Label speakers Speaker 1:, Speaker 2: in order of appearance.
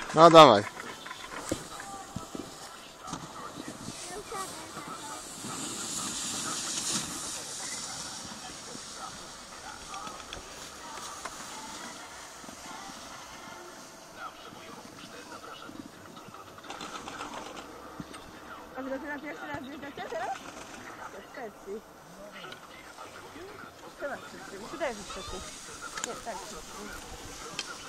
Speaker 1: No dawaj.
Speaker 2: A wy dopiero pierwszy raz wjeżdżacie teraz? Do Szwecji. Chyba wszyscy. Mi się wydaje, że wszyscy. Nie, tak wszyscy.